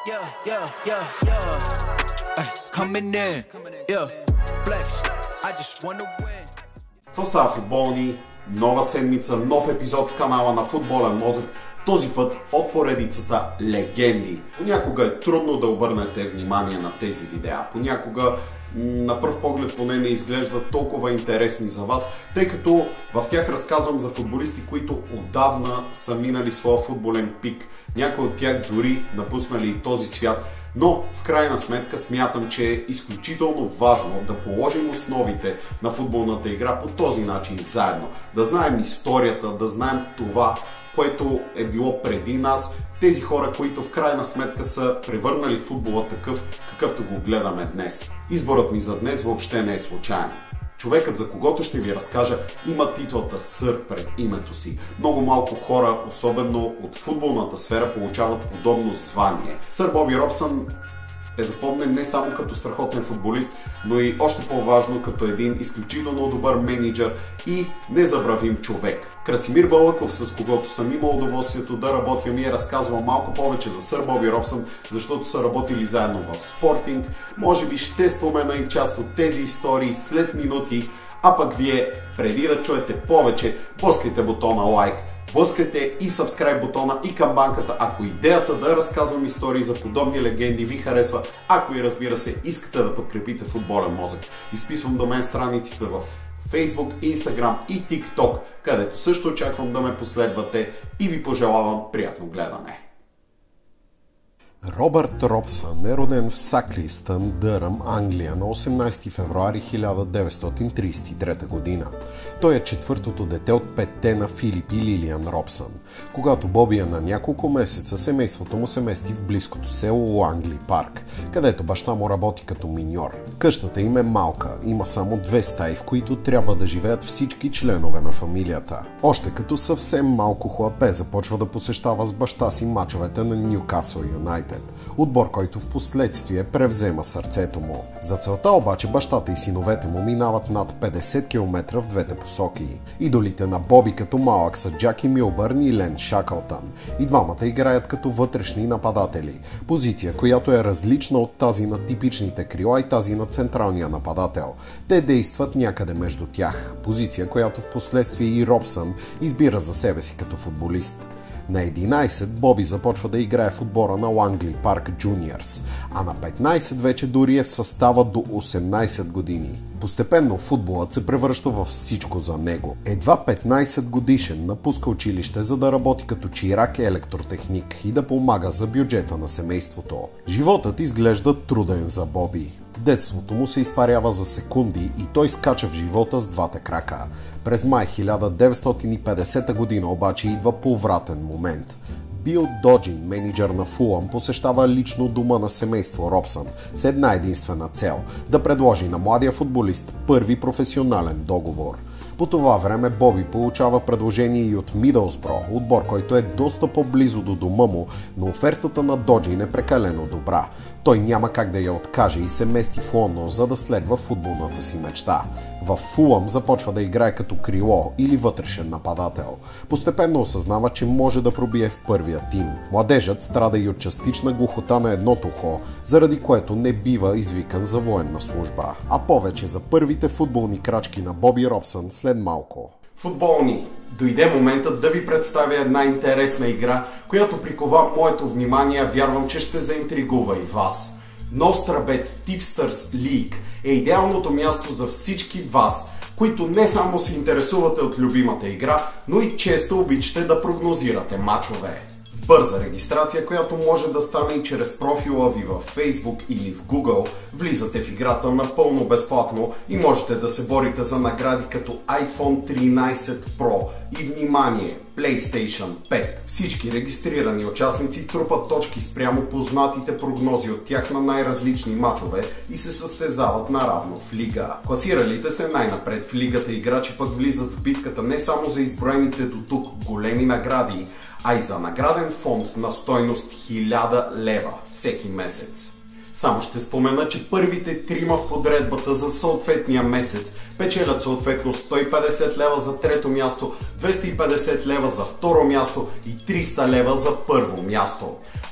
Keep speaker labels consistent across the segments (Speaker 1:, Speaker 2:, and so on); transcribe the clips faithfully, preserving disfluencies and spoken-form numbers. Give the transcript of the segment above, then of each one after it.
Speaker 1: Yeah, yeah, yeah, yeah. Ay, coming in. Yeah, flex. I just wanna win.
Speaker 2: Какво става, футболни? Нова седмица, нов епизод в канала на Футболен мозък. Този път от поредицата легенди. Понякога е трудно да обърнете внимание на тези видеа. Понякога на пръв поглед поне не изглеждат толкова интересни за вас, тъй като в тях разказвам за футболисти, които отдавна са минали своя футболен пик. Някои от тях дори напуснали и този свят. Но в крайна сметка смятам, че е изключително важно да положим основите на футболната игра по този начин заедно. Да знаем историята, да знаем това, което е било преди нас, тези хора, които в крайна сметка са превърнали футбола такъв, какъвто го гледаме днес. Изборът ми за днес въобще не е случайен. Човекът, за когото ще ви разкажа, има титлата сър пред името си. Много малко хора, особено от футболната сфера, получават подобно звание. Сър Боби Робсън е запомнен не само като страхотен футболист, но и още по-важно като един изключително добър мениджър и незабравим човек. Красимир Балъков, с когото съм имал удоволствието да работя, ми е разказвал малко повече за сър Боби Робсън, защото са работили заедно в Спортинг. Може би ще спомена и част от тези истории след минути, а пък вие, преди да чуете повече, блъскайте бутона лайк, блъскайте и subscribe бутона и камбанката, ако идеята да разказвам истории за подобни легенди ви харесва, ако и разбира се искате да подкрепите Футболен мозък. Изписвам до мен страниците в Facebook, Instagram и TikTok, където също очаквам да ме последвате и ви пожелавам приятно гледане.
Speaker 3: Робърт Робсън е роден в Сакристън, Дъръм, Англия на осемнадесети февруари хиляда деветстотин тридесет и трета година. Той е четвъртото дете от петте на Филип и Лилиан Робсън. Когато Боби е на няколко месеца, семейството му се мести в близкото село Лангли Парк, където баща му работи като миньор. Къщата им е малка, има само две стаи, в които трябва да живеят всички членове на фамилията. Още като съвсем малко хлапе започва да посещава с баща си мачовете на Нюкасъл Юнайтед, отбор, който в последствие превзема сърцето му. За целта обаче бащата и синовете му минават над петдесет километра в двете посоки. Идолите на Боби като малък са Джаки Милбърн и Лен Шаклтън. И двамата играят като вътрешни нападатели, позиция, която е различна от тази на типичните крила и тази на централния нападател. Те действат някъде между тях, позиция, която в последствие и Робсън избира за себе си като футболист. На единадесет Боби започва да играе в отбора на Лангли Парк Джуниорс, а на петнадесет вече дори е в състава до осемнадесет години. Постепенно футболът се превръща във всичко за него. Едва петнадесет годишен напуска училище, за да работи като чирак електротехник и да помага за бюджета на семейството. Животът изглежда труден за Боби. Детството му се изпарява за секунди и той скача в живота с двата крака. През май хиляда деветстотин и петдесета година обаче идва повратен момент. Бил Доджин, менеджер на Фулъм, посещава лично дома на семейство Робсън с една единствена цел – да предложи на младия футболист първи професионален договор. По това време Боби получава предложение и от Мидълсбро, отбор, който е доста по-близо до дома му, но офертата на Доджин е прекалено добра. Той няма как да я откаже и се мести в Лондон, за да следва футболната си мечта. В Фулъм започва да играе като крило или вътрешен нападател. Постепенно осъзнава, че може да пробие в първия тим. Младежът страда и от частична глухота на едното ухо, заради което не бива извикан за военна служба. А повече за първите футболни крачки на Боби Робсън след малко.
Speaker 2: Футболни, дойде моментът да ви представя една интересна игра, която прикова моето внимание, вярвам, че ще заинтригува и вас. Nostrabet Tipsters League е идеалното място за всички вас, които не само се интересувате от любимата игра, но и често обичате да прогнозирате мачове. С бърза регистрация, която може да стане и чрез профила ви в Facebook или в Google, влизате в играта напълно безплатно и можете да се борите за награди като айфон тринадесет Pro и, внимание, PlayStation пет. Всички регистрирани участници трупат точки спрямо познатите прогнози от тях на най-различни мачове и се състезават наравно в лига. Класиралите се най-напред в лигата играчи пък влизат в битката не само за изброените до тук големи награди, а и за награден фонд на стойност хиляда лева всеки месец. Само ще спомена, че първите трима в подредбата за съответния месец печелят съответно сто и петдесет лева за трето място, двеста и петдесет лева за второ място и триста лева за първо място.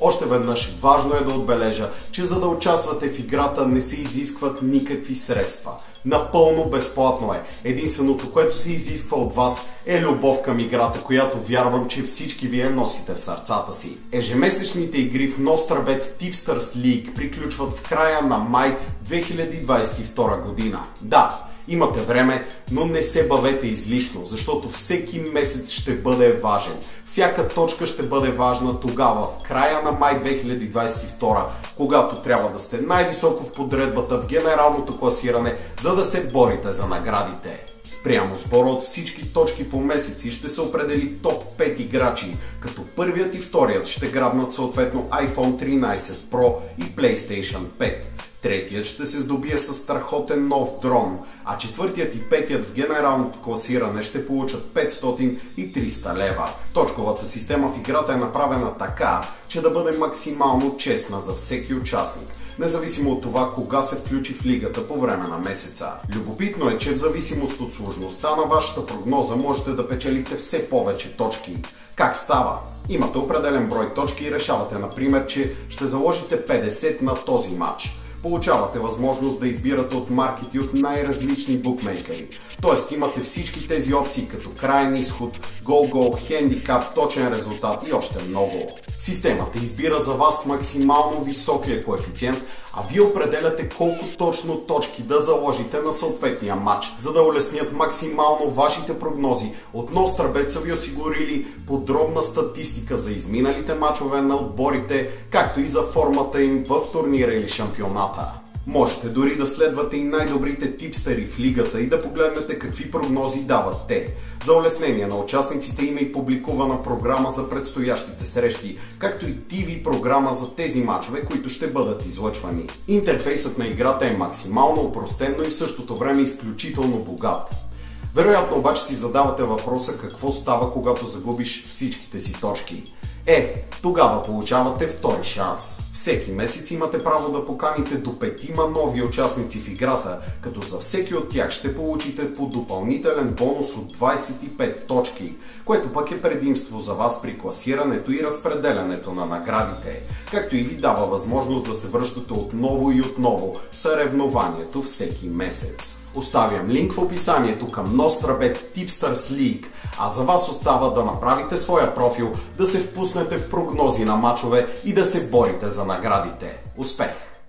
Speaker 2: Още веднъж важно е да отбележа, че за да участвате в играта не се изискват никакви средства. Напълно безплатно е. Единственото, което се изисква от вас е любов към играта, която вярвам, че всички вие носите в сърцата си. Ежемесечните игри в Nostrabet Tipsters League приключват в края на май две хиляди двадесет и втора година. Да, имате време, но не се бавете излишно, защото всеки месец ще бъде важен. Всяка точка ще бъде важна тогава, в края на май две хиляди двадесет и втора, когато трябва да сте най-високо в подредбата в генералното класиране, за да се борите за наградите. Спрямо сбора от всички точки по месеци ще се определи топ пет играчи, като първият и вторият ще грабнат съответно айфон тринадесет Pro и PlayStation пет. Третият ще се здобие с страхотен нов дрон, а четвъртият и петият в генералното класиране ще получат петстотин и триста лева. Точковата система в играта е направена така, че да бъде максимално честна за всеки участник, независимо от това кога се включи в лигата по време на месеца. Любопитно е, че в зависимост от сложността на вашата прогноза можете да печелите все повече точки. Как става? Имате определен брой точки и решавате, например, че ще заложите петдесет на този матч. Получавате възможност да избирате от маркети от най-различни букмейкери. Тоест имате всички тези опции като краен изход, гол-гол, хендикап, точен резултат и още много. Системата избира за вас максимално високия коефициент, а вие определяте колко точно точки да заложите на съответния матч. За да улеснят максимално вашите прогнози, от Nostrabet са ви осигурили подробна статистика за изминалите мачове на отборите, както и за формата им в турнира или шампионата. Можете дори да следвате и най-добрите типстери в лигата и да погледнете какви прогнози дават те. За улеснение на участниците има и публикувана програма за предстоящите срещи, както и ти ви програма за тези мачове, които ще бъдат излъчвани. Интерфейсът на играта е максимално опростен, но и в същото време изключително богат. Вероятно обаче си задавате въпроса какво става, когато загубиш всичките си точки. Е, тогава получавате втори шанс. Всеки месец имате право да поканите до петима нови участници в играта, като за всеки от тях ще получите по допълнителен бонус от двадесет и пет точки, което пък е предимство за вас при класирането и разпределянето на наградите, както и ви дава възможност да се връщате отново и отново в съревнованието всеки месец. Оставям линк в описанието към Nostrabet Tipsters League, а за вас остава да направите своя профил, да се впуснете в прогнози на мачове и да се борите за наградите. Успех!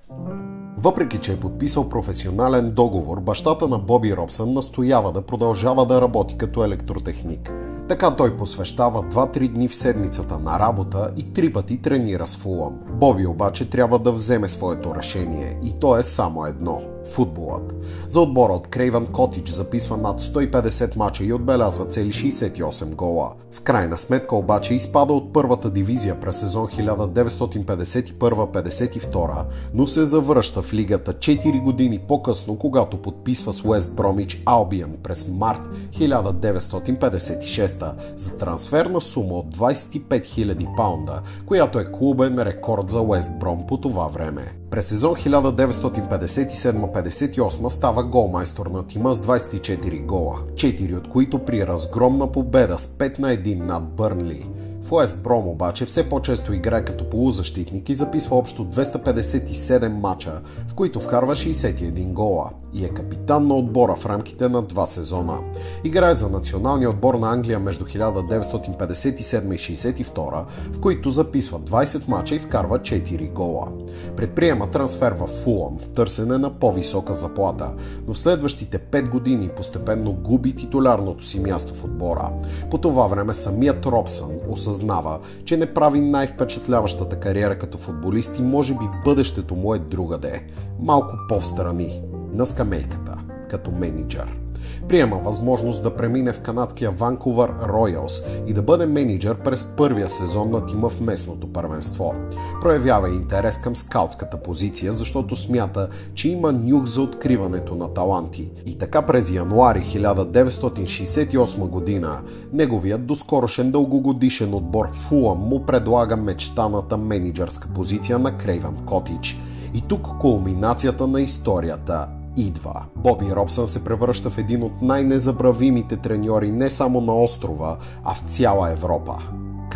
Speaker 3: Въпреки че е подписал професионален договор, бащата на Боби Робсън настоява да продължава да работи като електротехник. Така той посвещава два-три дни в седмицата на работа и три пъти тренира с Фулъм. Боби обаче трябва да вземе своето решение и то е само едно – футболът. За отбора от Craven Cottage записва над сто и петдесет мача и отбелязва цели шейсет и осем гола. В крайна сметка обаче изпада от първата дивизия през сезон хиляда деветстотин петдесет и първа петдесет и втора, но се завръща в лигата четири години по-късно, когато подписва с Уест Бромич Албиън през март хиляда деветстотин петдесет и шеста за трансферна сума от двадесет и пет хиляди паунда, която е клубен рекорд за Уест Бром по това време. През сезон хиляда деветстотин петдесет и седма петдесет и осма става голмайстор на тима с двадесет и четири гола, четири от които при разгромна победа с пет на едно над Бърнли. В Уест Бром обаче все по-често играе като полузащитник и записва общо двеста петдесет и седем мача, в които вкарва шейсет и един гола и е капитан на отбора в рамките на два сезона. Играе за националния отбор на Англия между хиляда деветстотин петдесет и седма и шейсет и втора, в които записва двадесет мача и вкарва четири гола. Предприема трансфер в Фулъм в търсене на по-висока заплата, но в следващите пет години постепенно губи титулярното си място в отбора. По това време самият Робсън осъзнава, че не прави най-впечатляващата кариера като футболист и може би бъдещето му е другаде, малко по-встрани, на скамейката, като мениджър. Приема възможност да премине в канадския Ванкувър Роялс и да бъде мениджър през първия сезон на тима в местното първенство. Проявява интерес към скаутската позиция, защото смята, че има нюх за откриването на таланти. И така през януари хиляда деветстотин шейсет и осма година неговият доскорошен дългогодишен отбор Фулъм му предлага мечтаната мениджърска позиция на Craven Cottage. И тук кулминацията на историята идва. Боби Робсън се превръща в един от най-незабравимите треньори не само на острова, а в цяла Европа. Как?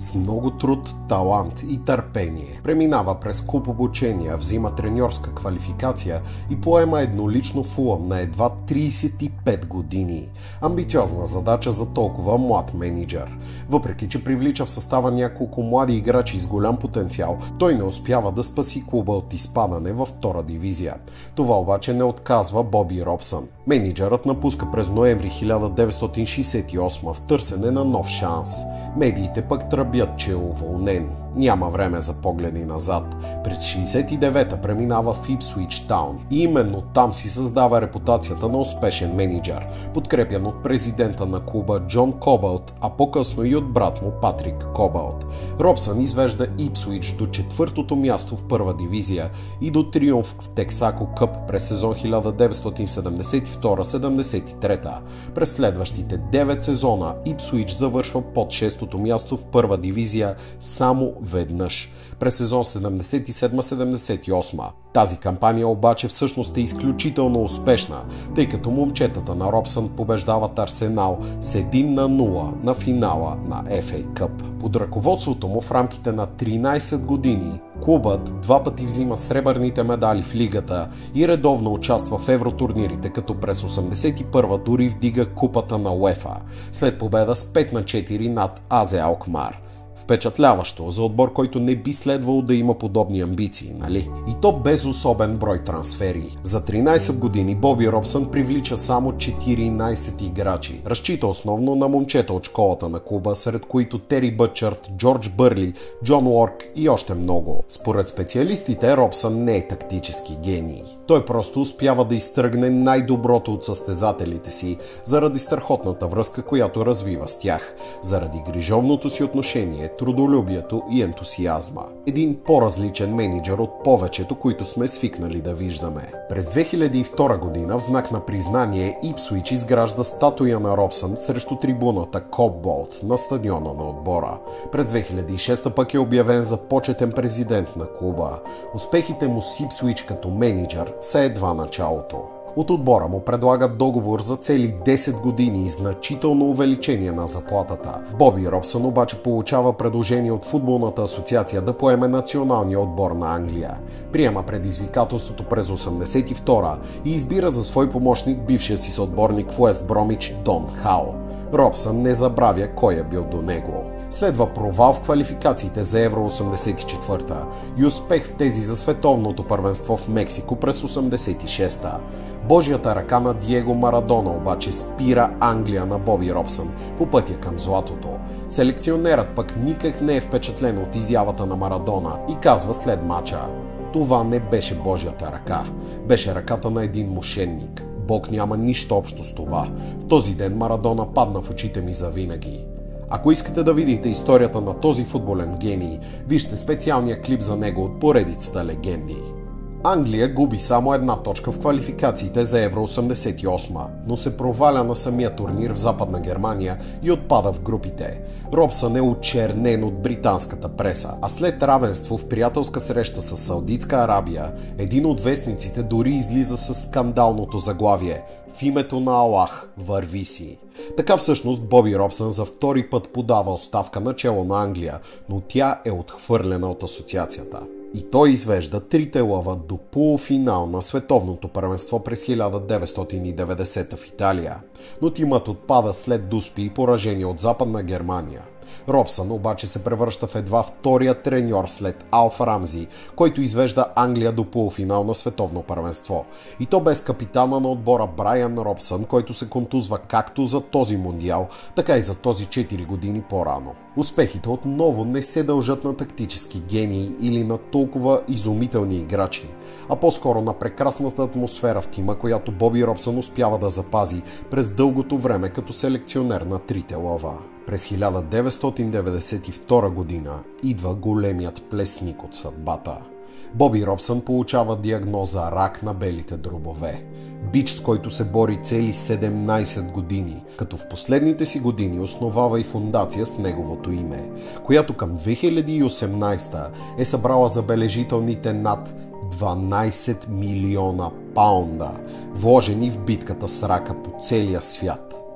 Speaker 3: С много труд, талант и търпение преминава през куп обучения, взима треньорска квалификация и поема еднолично Фулъм на едва трийсет и пет години. Амбициозна задача за толкова млад мениджър. Въпреки че привлича в състава няколко млади играчи с голям потенциал, той не успява да спаси клуба от изпадане във втора дивизия. Това обаче не отказва Боби Робсън. Мениджърът напуска през ноември хиляда деветстотин шейсет и осма в търсене на нов шанс. Медиите пък тръбят, че е уволнен. Няма време за погледи назад. През шейсет и девета преминава в Ипсуич Таун и именно там си създава репутацията на успешен мениджър, подкрепян от президента на клуба Джон Кобълт, а по-късно и от брат му Патрик Кобълт. Робсън извежда Ипсуич до четвъртото място в първа дивизия и до триумф в Тексако Къп през сезон хиляда деветстотин седемдесет и втора седемдесет и трета. През следващите девет сезона Ипсуич завършва под шестото място в първа дивизия само веднъж, през сезон седемдесет и седма седемдесет и осма. Тази кампания обаче всъщност е изключително успешна, тъй като момчетата на Робсън побеждават Арсенал с един на нула на финала на Еф Ей Къп. Под ръководството му в рамките на тринайсет години клубът два пъти взима сребърните медали в лигата и редовно участва в евротурнирите, като през осемдесет и първа дори вдига купата на УЕФА, след победа с пет на четири над А З Алкмар. Впечатляващо за отбор, който не би следвало да има подобни амбиции, нали? И то без особен брой трансфери. За тринайсет години Боби Робсън привлича само четиринайсет играчи. Разчита основно на момчета от школата на клуба, сред които Тери Бъчърт, Джордж Бърли, Джон Уорк и още много. Според специалистите, Робсън не е тактически гений. Той просто успява да изтръгне най-доброто от състезателите си, заради страхотната връзка, която развива с тях, заради грижовното си отношение, трудолюбието и ентусиазма. Един по-различен мениджър от повечето, които сме свикнали да виждаме. През две хиляди и втора година в знак на признание Ипсуич изгражда статуя на Робсън срещу трибуната Кобболт на стадиона на отбора. През две хиляди и шеста пък е обявен за почетен президент на клуба. Успехите му с Ипсуич като мениджър са едва началото. От отбора му предлагат договор за цели десет години и значително увеличение на заплатата. Боби Робсън обаче получава предложение от футболната асоциация да поеме националния отбор на Англия. Приема предизвикателството през осемдесет и втора и избира за свой помощник бившия си съотборник в Уест Бромич Дон Хао. Робсън не забравя кой е бил до него. Следва провал в квалификациите за Евро осемдесет и четвърта и успех в тези за световното първенство в Мексико през осемдесет и шеста. Божията ръка на Диего Марадона обаче спира Англия на Боби Робсън по пътя към златото. Селекционерът пък никак не е впечатлен от изявата на Марадона и казва след мача: "Това не беше Божията ръка, беше ръката на един мошенник. Бог няма нищо общо с това. В този ден Марадона падна в очите ми завинаги." Ако искате да видите историята на този футболен гений, вижте специалния клип за него от поредицата легенди. Англия губи само една точка в квалификациите за Евро осемдесет и осма, но се проваля на самия турнир в Западна Германия и отпада в групите. Робсън е очернен от британската преса, а след равенство в приятелска среща с Саудитска Арабия, един от вестниците дори излиза с скандалното заглавие: "В името на Аллах, върви си." Така всъщност Боби Робсън за втори път подава оставка начело на Англия, но тя е отхвърлена от асоциацията. И той извежда трите лъва до полуфинал на световното първенство през хиляда деветстотин и деветдесета в Италия, но тимът отпада след дуспи и поражения от Западна Германия. Робсън обаче се превръща в едва втория треньор след Алф Рамзи, който извежда Англия до полуфинал на световно първенство. И то без капитана на отбора Брайан Робсън, който се контузва както за този мундиал, така и за този четири години по-рано. Успехите отново не се дължат на тактически гении или на толкова изумителни играчи, а по-скоро на прекрасната атмосфера в тима, която Боби Робсън успява да запази през дългото време като селекционер на трите лъва. През хиляда деветстотин деветдесет и втора година идва големият плесник от съдбата. Боби Робсън получава диагноза рак на белите дробове. Бич, с който се бори цели седемнайсет години, като в последните си години основава и фундация с неговото име, която към две хиляди и осемнайсета е събрала забележителните над дванайсет милиона паунда, вложени в битката с рака по целия свят.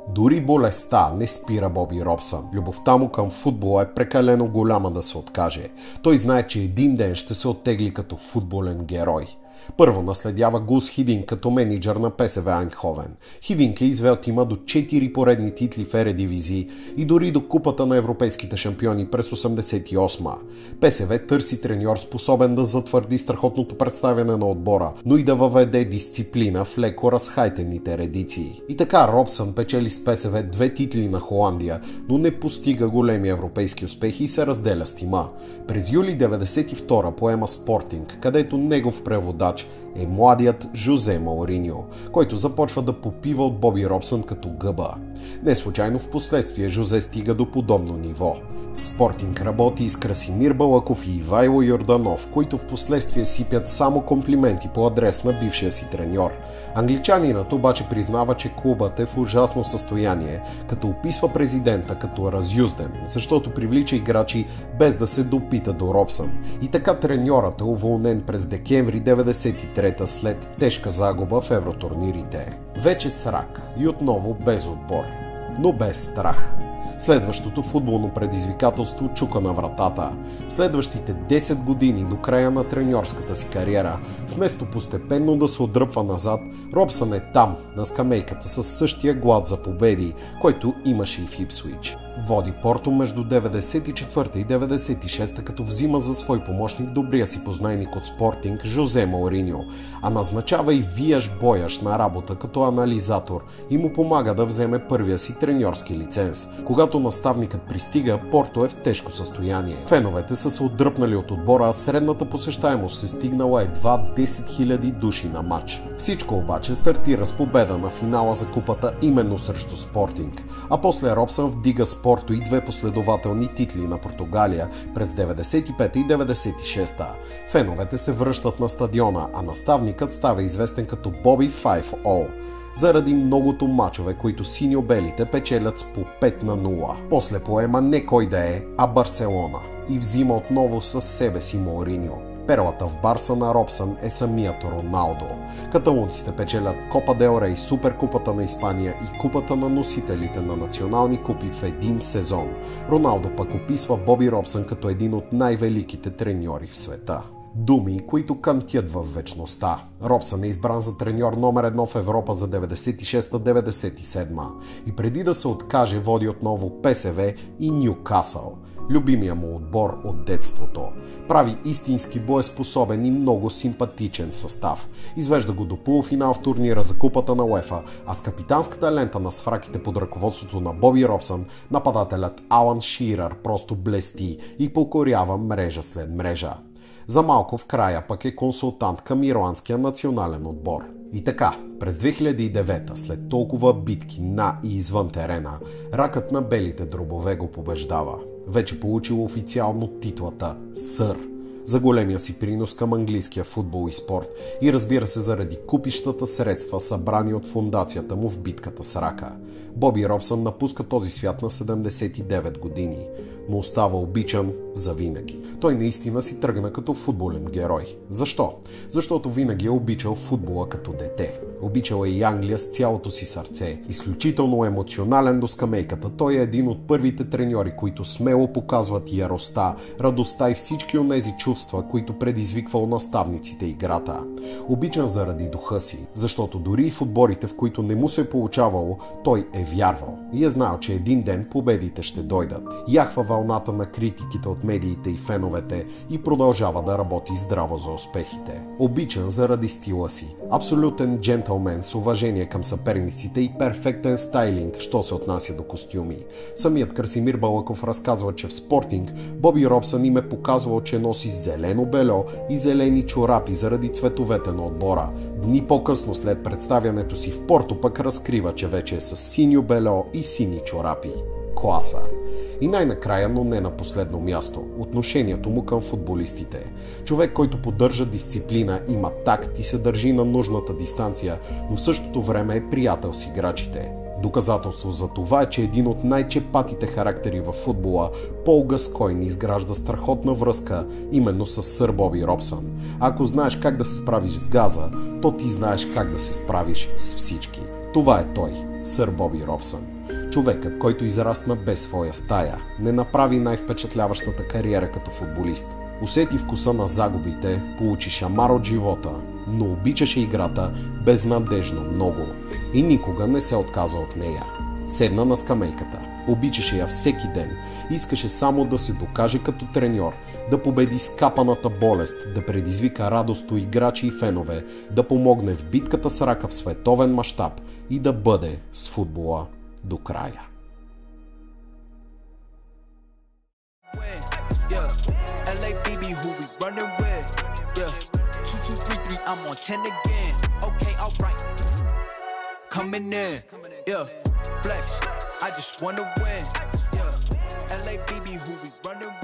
Speaker 3: Дори болестта не спира Боби Робсън. Любовта му към футбола е прекалено голяма да се откаже. Той знае, че един ден ще се оттегли като футболен герой. Първо наследява Гус Хидинк като мениджър на ПСВ Айндховен. Хидинк е извел тима до четири поредни титли в Ередивизии и дори до купата на европейските шампиони през осемдесет и осма. ПСВ търси треньор способен да затвърди страхотното представяне на отбора, но и да въведе дисциплина в леко разхайтените редици. И така Робсън печели с ПСВ две титли на Холандия, но не постига големи европейски успехи и се разделя с тима. През юли деветдесет и втора поема Спортинг, където негов преводач е младият Жозе Мауриньо, който започва да попива от Боби Робсън като гъба. Не случайно в последствие Жозе стига до подобно ниво. В Спортинг работи и с Красимир Балъков и Ивайло Йорданов, които в последствие сипят само комплименти по адрес на бившия си треньор. Англичанинът обаче признава, че клубът е в ужасно състояние, като описва президента като разюзден, защото привлича играчи без да се допита до Робсън. И така треньорът е уволнен през декември деветдесет и трета след тежка загуба в евротурнирите. Вече срак и отново без отбор, но без страх. Следващото футболно предизвикателство чука на вратата. В следващите десет години до края на треньорската си кариера, вместо постепенно да се отдръпва назад, Робсън е там, на скамейката със същия глад за победи, който имаше и в Ипсуич. Води Порто между деветдесет и четвърта и деветдесет и шеста, като взима за свой помощник добрия си познайник от Спортинг Жозе Мауриньо, а назначава и Вияш Бояш на работа като анализатор и му помага да вземе първия си треньорски лиценз. Когато наставникът пристига, Порто е в тежко състояние. Феновете са се отдръпнали от отбора, а средната посещаемост се стигнала едва десет хиляди души на матч. Всичко обаче стартира с победа на финала за купата именно срещу Спортинг, а после Робсън вдига Порто и две последователни титли на Португалия през деветдесет и пета и деветдесет и шеста. Феновете се връщат на стадиона, а наставникът става известен като Боби пет О, заради многото мачове, които синьо-белите печелят с по пет на нула. После поема не кой да е, а Барселона и взима отново със себе си Мауриньо. Перлата в Барса на Робсън е самият Роналдо. Каталунците печелят Копа дел Рей, Суперкупата на Испания и Купата на носителите на национални купи в един сезон. Роналдо пък описва Боби Робсън като един от най-великите треньори в света. Думи, които кънтят във вечността. Робсън е избран за треньор номер едно в Европа за деветдесет и шеста - деветдесет и седма и преди да се откаже води отново ПСВ и Нюкасъл, любимия му отбор от детството. Прави истински боеспособен и много симпатичен състав. Извежда го до полуфинал в турнира за Купата на УЕФА, а с капитанската лента на сфраките под ръководството на Боби Робсън, нападателят Алан Ширър просто блести и покорява мрежа след мрежа. За малко в края пък е консултант към ирландския национален отбор. И така, през две хиляди и девета, след толкова битки на и извън терена, ракът на белите дробове го побеждава. Вече получил официално титлата Сър за големия си принос към английския футбол и спорт и разбира се заради купищата средства, събрани от фундацията му в битката с рака. Боби Робсън напуска този свят на седемдесет и девет години, но остава обичан завинаги. Той наистина си тръгна като футболен герой. Защо? Защото винаги е обичал футбола като дете. Обичал е и Англия с цялото си сърце. Изключително емоционален до скамейката, той е един от първите треньори, които смело показват яростта, радостта и всички онези чувства, които предизвиквал наставниците играта. Обичан заради духа си, защото дори и в отборите, в които не му се е получавало, той е вярвал и е знал, че един ден победите ще дойдат. Яхва вълната на критиките от медиите и феновете и продължава да работи здраво за успехите. Обичан заради стила си. Абсолютен джентълмен с уважение към съперниците и перфектен стайлинг, що се отнася до костюми. Самият Красимир Балъков разказва, че в Спортинг Боби Робсън им е показвал, че носи зелено бельо и зелени чорапи заради цветовете на отбора. Дни по-късно след представянето си в Порто пък разкрива, че вече е с синьо бельо и сини чорапи. Класа. И най-накрая, но не на последно място, отношението му към футболистите. Човек, който поддържа дисциплина, има такт и се държи на нужната дистанция, но в същото време е приятел с играчите. Доказателство за това е, че един от най-чепатите характери във футбола, Пол Гаскойн, изгражда страхотна връзка именно с сър Боби Робсън. А ако знаеш как да се справиш с газа, то ти знаеш как да се справиш с всички. Това е той, сър Боби Робсън. Човекът, който израсна без своя стая, не направи най-впечатляващата кариера като футболист. Усети вкуса на загубите, получи шамар от живота, но обичаше играта безнадежно много и никога не се отказа от нея. Седна на скамейката, обичаше я всеки ден, искаше само да се докаже като треньор, да победи скапаната болест, да предизвика радост у играчи и фенове, да помогне в битката с рака в световен мащаб и да бъде с футбола до края.
Speaker 1: I'm on ten again. Okay, alright. Coming in, yeah. Flex. I just wanna win. Yeah. L A B B, who we running with?